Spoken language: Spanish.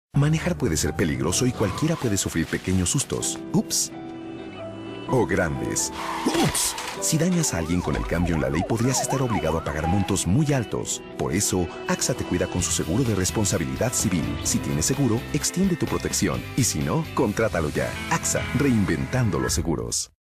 Manejar puede ser peligroso y cualquiera puede sufrir pequeños sustos. Ups. O grandes. Ups. Si dañas a alguien con el cambio en la ley, podrías estar obligado a pagar montos muy altos. Por eso, AXA te cuida con su seguro de responsabilidad civil. Si tienes seguro, extiende tu protección. Y si no, contrátalo ya. AXA, reinventando los seguros.